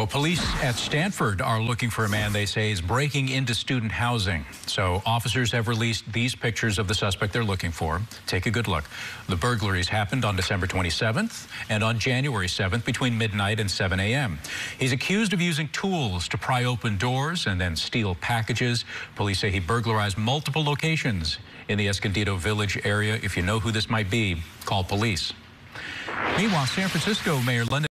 Well, police at Stanford are looking for a man they say is breaking into student housing. So officers have released these pictures of the suspect they're looking for. Take a good look. The burglaries happened on December 27th and on January 7th between midnight and 7 a.m. He's accused of using tools to pry open doors and then steal packages. Police say he burglarized multiple locations in the Escondido Village area. If you know who this might be, call police. Meanwhile, San Francisco Mayor London